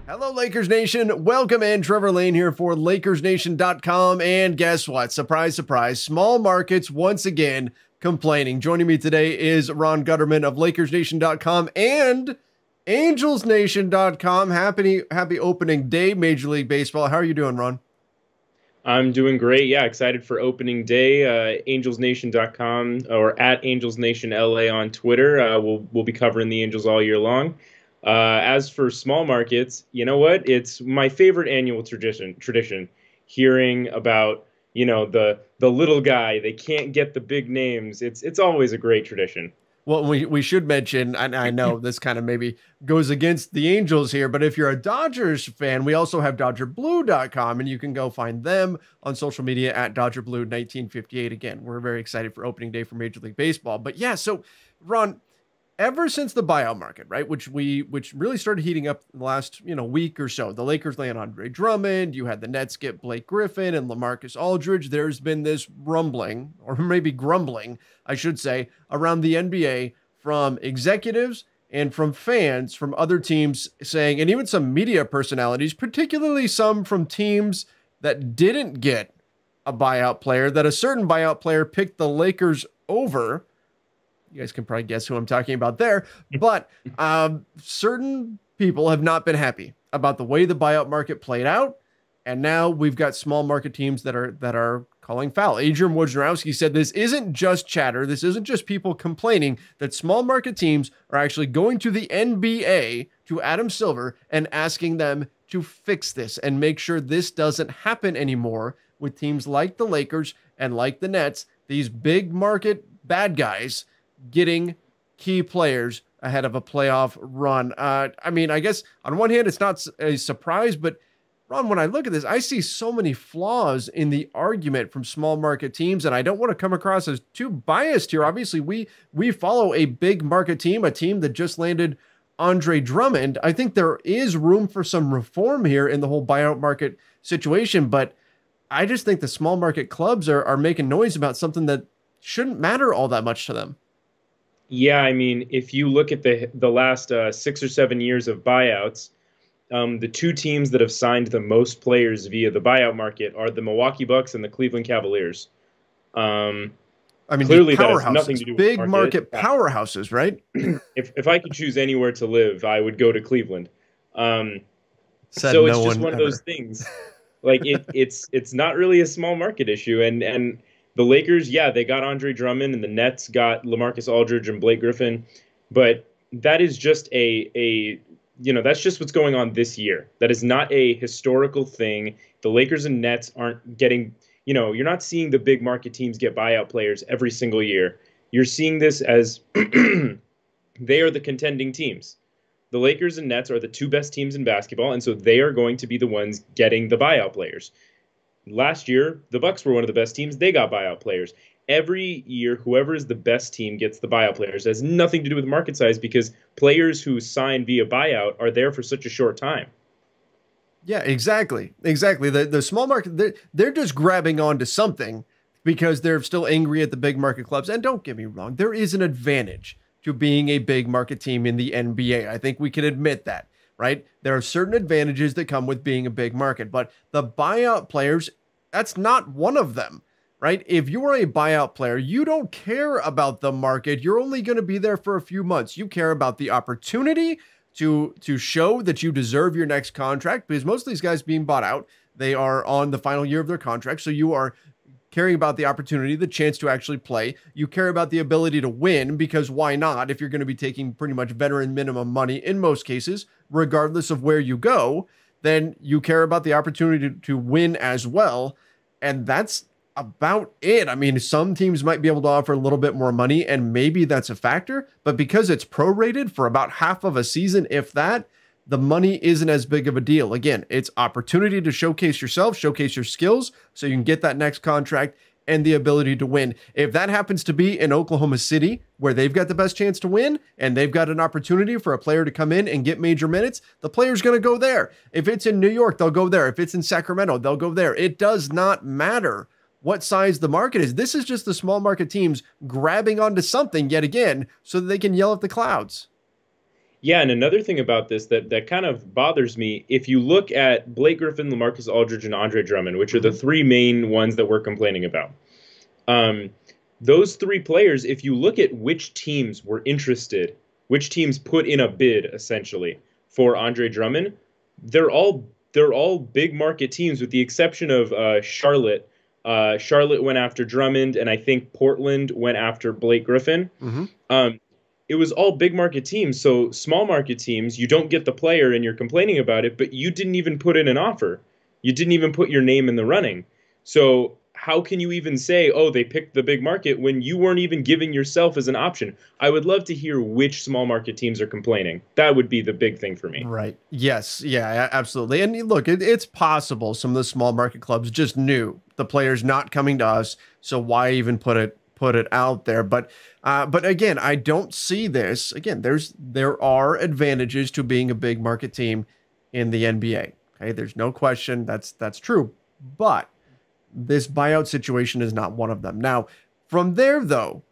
Hello, Lakers Nation. Welcome in. Trevor Lane here for LakersNation.com. And guess what? Surprise, surprise. Small markets once again complaining. Joining me today is Ron Gutterman of LakersNation.com and AngelsNation.com. Happy opening day, Major League Baseball. How are you doing, Ron? I'm doing great. Yeah, excited for opening day. AngelsNation.com or at AngelsNationLA on Twitter. We'll be covering the Angels all year long. As for small markets, you know what? It's my favorite annual tradition. Hearing about the little guy, they can't get the big names. It's always a great tradition. Well, we should mention, and I know this kind of maybe goes against the Angels here, but if you're a Dodgers fan, we also have DodgerBlue.com, and you can go find them on social media at DodgerBlue1958. Again, we're very excited for opening day for Major League Baseball. But yeah, so Ron, ever since the buyout market, right, which really started heating up the last week or so, the Lakers land Andre Drummond, you had the Nets get Blake Griffin and LaMarcus Aldridge. There's been this rumbling, or maybe grumbling, I should say, around the NBA from executives and from fans from other teams saying, and even some media personalities, particularly some from teams that didn't get a buyout player, that a certain buyout player picked the Lakers over. You guys can probably guess who I'm talking about there, but certain people have not been happy about the way the buyout market played out, and now we've got small market teams that are calling foul. Adrian Wojnarowski said this isn't just chatter, this isn't just people complaining, that small market teams are actually going to the NBA, to Adam Silver, and asking them to fix this and make sure this doesn't happen anymore with teams like the Lakers and like the Nets, these big market bad guys getting key players ahead of a playoff run. I mean, I guess on one hand, it's not a surprise, but Ron, when I look at this, I see so many flaws in the argument from small market teams, and I don't want to come across as too biased here. Obviously, we follow a big market team, a team that just landed Andre Drummond. I think there is room for some reform here in the whole buyout market situation, but I just think the small market clubs are making noise about something that shouldn't matter all that much to them. Yeah, I mean, if you look at the last 6 or 7 years of buyouts, the two teams that have signed the most players via the buyout market are the Milwaukee Bucks and the Cleveland Cavaliers. I mean, clearly that has nothing to do with big market powerhouses, right? If I could choose anywhere to live, I would go to Cleveland. So it's just one of those things. Like it's not really a small market issue, and the Lakers, yeah, they got Andre Drummond, and the Nets got LaMarcus Aldridge and Blake Griffin, but that is just that's just what's going on this year. That is not a historical thing. The Lakers and Nets aren't getting, you're not seeing the big market teams get buyout players every single year. You're seeing this as they are the contending teams. The Lakers and Nets are the two best teams in basketball, and so they are going to be the ones getting the buyout players. Last year, the Bucks were one of the best teams. They got buyout players. Every year, whoever is the best team gets the buyout players. It has nothing to do with market size because players who sign via buyout are there for such a short time. Yeah, exactly. The small market, they're just grabbing onto something because they're still angry at the big market clubs. And don't get me wrong, there is an advantage to being a big market team in the NBA. I think we can admit that. Right? There are certain advantages that come with being a big market, but the buyout players, that's not one of them, right? If you are a buyout player, you don't care about the market. You're only going to be there for a few months. You care about the opportunity to show that you deserve your next contract, because most of these guys being bought out, they are on the final year of their contract. So you are caring about the opportunity, the chance to actually play. You care about the ability to win, because why not? If you're going to be taking pretty much veteran minimum money in most cases, regardless of where you go, then you care about the opportunity to win as well. And that's about it. I mean, some teams might be able to offer a little bit more money, and maybe that's a factor, but because it's prorated for about half of a season, if that, the money isn't as big of a deal. Again, it's opportunity to showcase yourself, showcase your skills, so you can get that next contract and the ability to win. If that happens to be in Oklahoma City, where they've got the best chance to win, and they've got an opportunity for a player to come in and get major minutes, the player's going to go there. If it's in New York, they'll go there. If it's in Sacramento, they'll go there. It does not matter what size the market is. This is just the small market teams grabbing onto something yet again so that they can yell at the clouds. Yeah, and another thing about this that kind of bothers me, if you look at Blake Griffin, LaMarcus Aldridge, and Andre Drummond, which are the three main ones that we're complaining about, um, those three players, if you look at which teams were interested, which teams put in a bid essentially for Andre Drummond, they're all big market teams with the exception of Charlotte. Charlotte went after Drummond, and I think Portland went after Blake Griffin. Um, it was all big market teams. So small market teams, you don't get the player and you're complaining about it, but you didn't even put in an offer. You didn't even put your name in the running. So how can you even say, oh, they picked the big market when you weren't even giving yourself as an option? I would love to hear which small market teams are complaining. That would be the big thing for me. Right. Yes. Yeah, absolutely. And look, it's possible some of the small market clubs just knew the player's not coming to us, so why even put it out there? But again, I don't see this. Again, there are advantages to being a big market team in the NBA. Okay, there's no question that's true. But this buyout situation is not one of them. Now, from there though,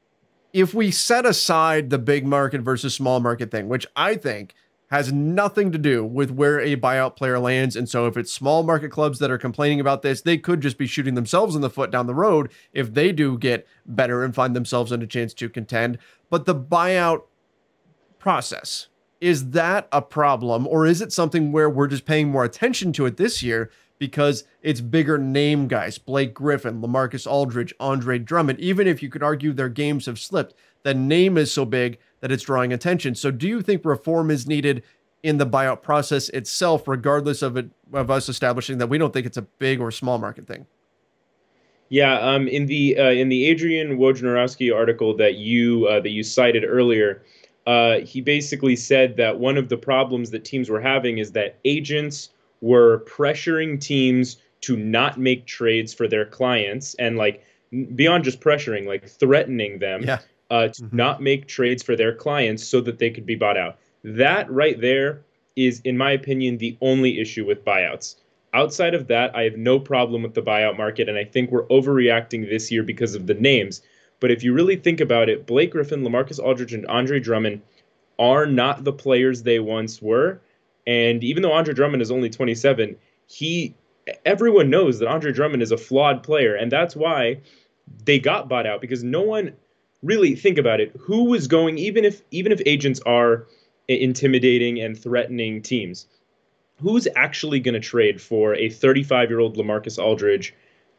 if we set aside the big market versus small market thing, which I think has nothing to do with where a buyout player lands. And so if it's small market clubs that are complaining about this, they could just be shooting themselves in the foot down the road if they do get better and find themselves in a chance to contend. But the buyout process, is that a problem, or is it something where we're just paying more attention to it this year because it's bigger name guys, Blake Griffin, LaMarcus Aldridge, Andre Drummond? Even if you could argue their games have slipped, the name is so big that it's drawing attention. So do you think reform is needed in the buyout process itself, regardless of us establishing that we don't think it's a big or small market thing? Yeah, in the Adrian Wojnarowski article that you cited earlier, he basically said that one of the problems that teams were having is that agents were pressuring teams to not make trades for their clients, and like beyond just pressuring, like threatening them Yeah. To not make trades for their clients so that they could be bought out. That right there is, in my opinion, the only issue with buyouts. Outside of that, I have no problem with the buyout market, and I think we're overreacting this year because of the names. But if you really think about it, Blake Griffin, LaMarcus Aldridge, and Andre Drummond are not the players they once were. And even though Andre Drummond is only 27, everyone knows that Andre Drummond is a flawed player, and that's why they got bought out, because no one really, think about it, who was going, even if agents are intimidating and threatening teams, who's actually going to trade for a 35-year-old LaMarcus Aldridge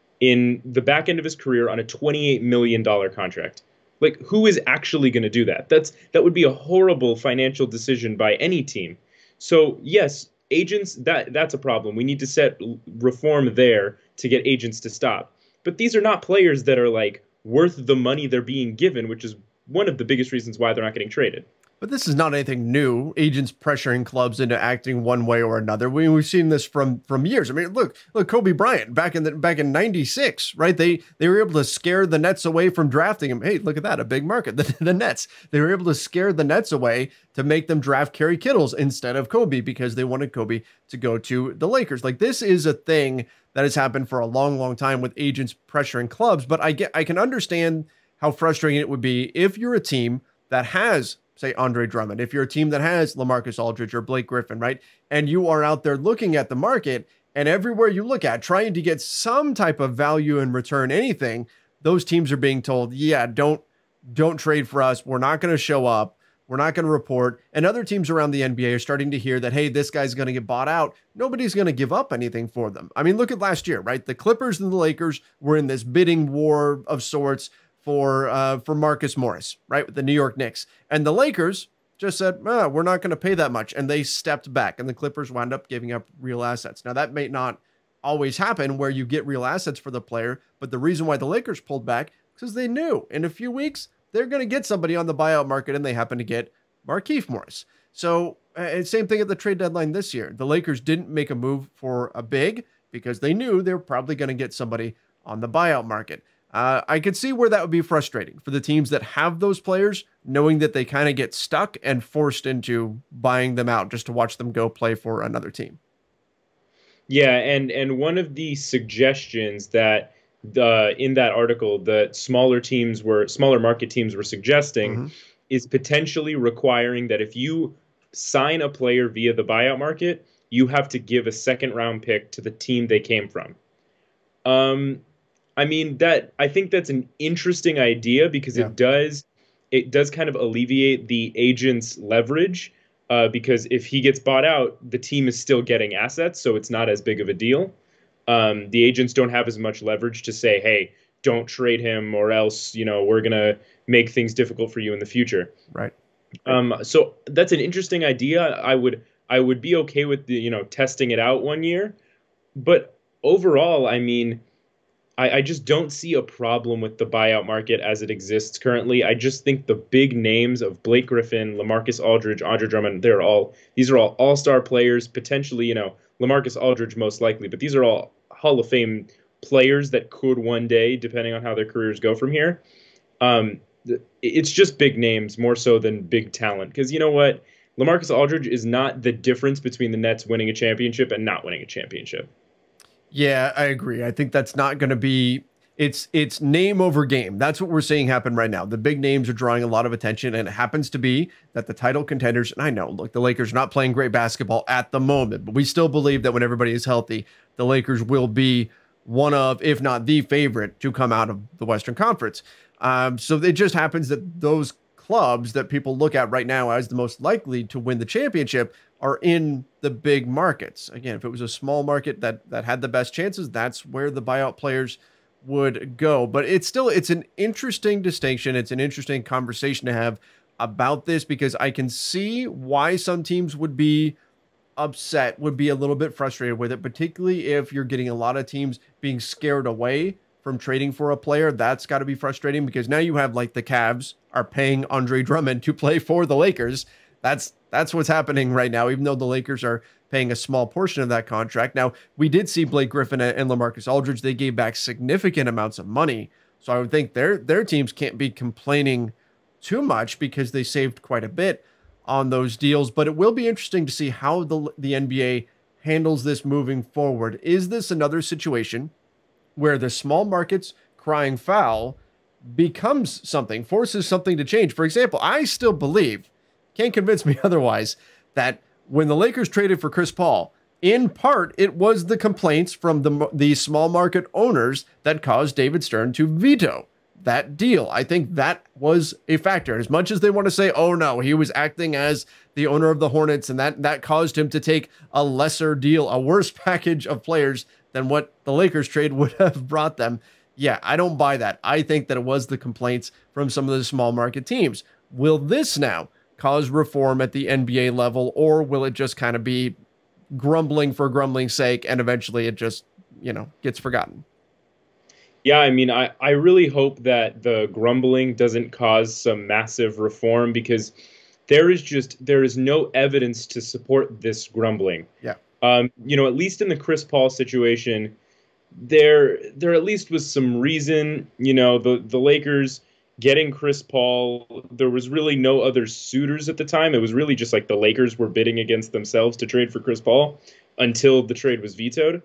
in the back end of his career on a $28 million contract? Like, who is actually going to do that? That would be a horrible financial decision by any team. So yes, agents, that's a problem. We need to set reform there to get agents to stop. But these are not players that are like worth the money they're being given, which is one of the biggest reasons why they're not getting traded. But this is not anything new. Agents pressuring clubs into acting one way or another. We've seen this from years. I mean, look, Kobe Bryant back in '96, right? They were able to scare the Nets away from drafting him. Hey, look at that, a big market. The Nets. They were able to scare the Nets away to make them draft Kerry Kittles instead of Kobe because they wanted Kobe to go to the Lakers. Like, this is a thing that has happened for a long, long time with agents pressuring clubs. But I can understand how frustrating it would be if you're a team that has, say, Andre Drummond, if you're a team that has LaMarcus Aldridge or Blake Griffin, right? And you are out there looking at the market, and everywhere you look at, trying to get some type of value in return, anything, those teams are being told, yeah, don't trade for us. We're not going to show up. We're not going to report. And other teams around the NBA are starting to hear that, hey, this guy's going to get bought out. Nobody's going to give up anything for them. I mean, look at last year, right? The Clippers and the Lakers were in this bidding war of sorts for Marcus Morris, right, with the New York Knicks. And the Lakers just said, we're not going to pay that much. And they stepped back, and the Clippers wound up giving up real assets. Now, that may not always happen where you get real assets for the player, but the reason why the Lakers pulled back is because they knew in a few weeks they're going to get somebody on the buyout market, and they happen to get Markieff Morris. So same thing at the trade deadline this year. The Lakers didn't make a move for a big because they knew they were probably going to get somebody on the buyout market. I could see where that would be frustrating for the teams that have those players, knowing that they kind of get stuck and forced into buying them out just to watch them go play for another team. Yeah, and one of the suggestions that in that article that smaller market teams were suggesting is potentially requiring that if you sign a player via the buyout market, you have to give a second round pick to the team they came from. I mean, that I think that's an interesting idea because Yeah. it does kind of alleviate the agent's leverage, because if he gets bought out, the team is still getting assets, so it's not as big of a deal. The agents don't have as much leverage to say, hey, don't trade him or else, we're going to make things difficult for you in the future. Right. So that's an interesting idea. I would be okay with testing it out 1 year, but overall, I mean, I just don't see a problem with the buyout market as it exists currently. I just think the big names of Blake Griffin, LaMarcus Aldridge, Andre Drummond, these are all all-star players, potentially, LaMarcus Aldridge most likely, but these are all Hall of Fame players that could one day, depending on how their careers go from here. It's just big names more so than big talent. Because you know what? LaMarcus Aldridge is not the difference between the Nets winning a championship and not winning a championship. Yeah, I agree. I think that's not going to be it's name over game. That's what we're seeing happen right now. The big names are drawing a lot of attention, and it happens to be that the title contenders, and I know, look, the Lakers are not playing great basketball at the moment, but we still believe that when everybody is healthy, the Lakers will be one of, if not the favorite, to come out of the Western Conference. So it just happens that those clubs that people look at right now as the most likely to win the championship are in the big markets. Again, if it was a small market that had the best chances, that's where the buyout players would go. But it's an interesting distinction. It's an interesting conversation to have about this, because I can see why some teams would be upset, would be a little bit frustrated with it, particularly if you're getting a lot of teams being scared away from trading for a player. That's got to be frustrating, because now you have, like, the Cavs are paying Andre Drummond to play for the Lakers. That's what's happening right now, even though the Lakers are paying a small portion of that contract. Now, we did see Blake Griffin and LaMarcus Aldridge. They gave back significant amounts of money. So I would think their teams can't be complaining too much, because they saved quite a bit on those deals. But it will be interesting to see how the NBA handles this moving forward. Is this another situation where the small markets crying foul becomes something, forces something to change? For example, I still believe, can't convince me otherwise, that when the Lakers traded for Chris Paul, in part, it was the complaints from the small market owners that caused David Stern to veto that deal. I think that was a factor. As much as they want to say, oh no, he was acting as the owner of the Hornets, and that caused him to take a lesser deal, a worse package of players than what the Lakers trade would have brought them. Yeah, I don't buy that. I think that it was the complaints from some of the small market teams. Will this now cause reform at the NBA level, or will it just kind of be grumbling for grumbling's sake, and eventually it just, gets forgotten? Yeah, I mean, I really hope that the grumbling doesn't cause some massive reform, because there is no evidence to support this grumbling. Yeah. At least in the Chris Paul situation, there at least was some reason. The Lakers getting Chris Paul, there was really no other suitors at the time. It was really just like the Lakers were bidding against themselves to trade for Chris Paul until the trade was vetoed.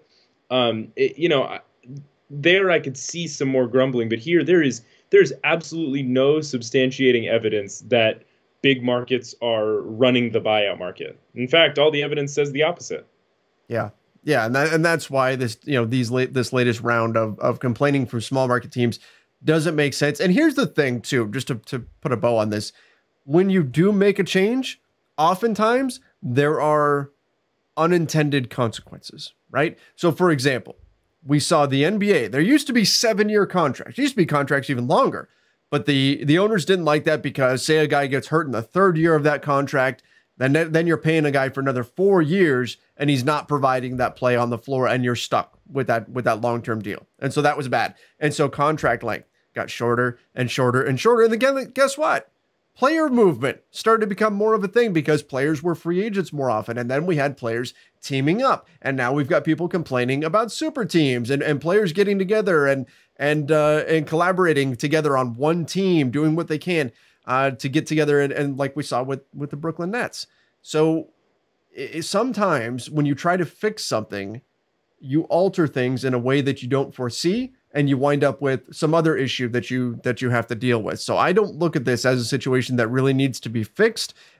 There I could see some more grumbling, but here there's absolutely no substantiating evidence that big markets are running the buyout market. In fact, all the evidence says the opposite. Yeah. Yeah, and that's why this latest round of complaining from small market teams doesn't make sense. And here's the thing too, just to put a bow on this: when you do make a change, oftentimes there are unintended consequences, right? So for example, we saw the NBA. There used to be 7-year contracts. There used to be contracts even longer, but the owners didn't like that, because say a guy gets hurt in the 3rd year of that contract, then you're paying a guy for another 4 years, and he's not providing that play on the floor, and you're stuck with that long-term deal. And so that was bad. And so contract length got shorter and shorter and shorter. And again, guess what? Player movement started to become more of a thing, because players were free agents more often. And then we had players teaming up. And now we've got people complaining about super teams and players getting together and collaborating together on one team, doing what they can to get together. And like we saw with the Brooklyn Nets. So sometimes when you try to fix something, you alter things in a way that you don't foresee, and you wind up with some other issue that you have to deal with. So I don't look at this as a situation that really needs to be fixed.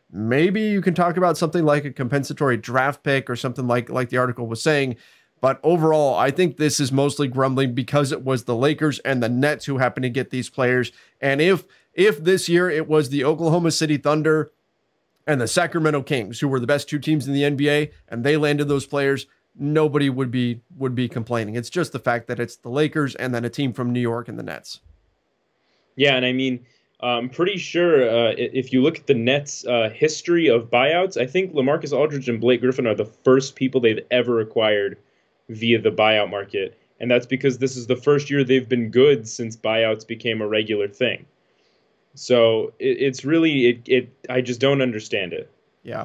maybe you can talk about something like a compensatory draft pick or something like the article was saying. But overall, I think this is mostly grumbling because it was the Lakers and the Nets who happened to get these players. And if this year it was the Oklahoma City Thunder and the Sacramento Kings, who were the best 2 teams in the NBA, and they landed those players, nobody would be complaining. It's just the fact that it's the Lakers and then a team from New York and the Nets. Yeah, and I mean, I'm pretty sure if you look at the Nets' history of buyouts, I think LaMarcus Aldridge and Blake Griffin are the first people they've ever acquired via the buyout market. And that's because this is the first year they've been good since buyouts became a regular thing. So it's really, I just don't understand it. Yeah.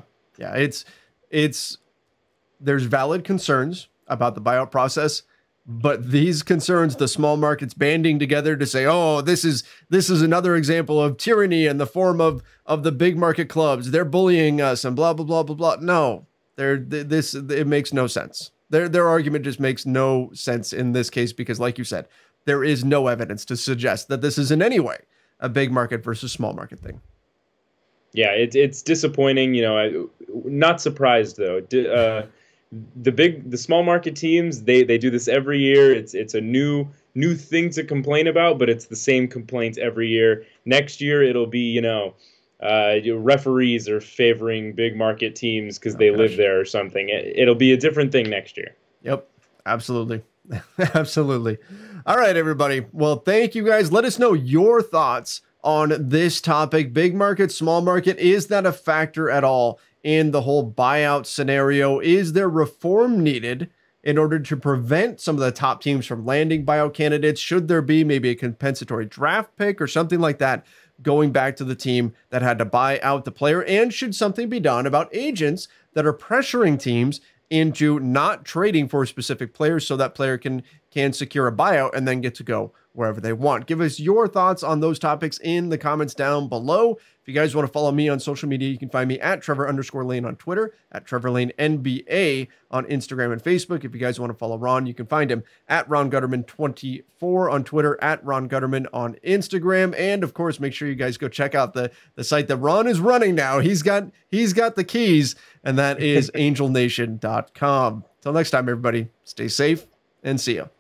There's valid concerns about the buyout process, but these concerns, the small markets banding together to say, oh, this is another example of tyranny in the form of the big market clubs. They're bullying us and blah, blah, blah, blah, blah. No, it makes no sense. Their argument just makes no sense in this case, because like you said, there is no evidence to suggest that this is in any way a big market versus small market thing. Yeah, it's disappointing. Not surprised though. The small market teams, they do this every year. It's a new thing to complain about, but it's the same complaints every year. Next year it'll be referees are favoring big market teams because they live there or something. It'll be a different thing next year. Yep, absolutely. Absolutely. All right, everybody. Well, thank you guys. Let us know your thoughts on this topic. Big market, small market, is that a factor at all in the whole buyout scenario? Is there reform needed in order to prevent some of the top teams from landing buyout candidates? Should there be maybe a compensatory draft pick or something like that going back to the team that had to buy out the player? And should something be done about agents that are pressuring teams into not trading for specific players so that player can secure a buyout and then get to go wherever they want? Give us your thoughts on those topics in the comments down below. If you guys want to follow me on social media, you can find me at Trevor_Lane on Twitter, at TrevorLaneNBA on Instagram and Facebook. If you guys want to follow Ron, you can find him at RonGutterman24 on Twitter, at Ron Gutterman on Instagram. And of course, make sure you guys go check out the site that Ron is running now. He's got the keys, and that is angelnation.com. Till next time, everybody, stay safe and see ya.